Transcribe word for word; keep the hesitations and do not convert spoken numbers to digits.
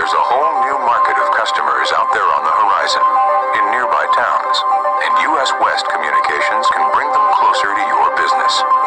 There's a whole new market of customers out there on the horizon, in nearby towns, and U S West Communications can bring them closer to your business.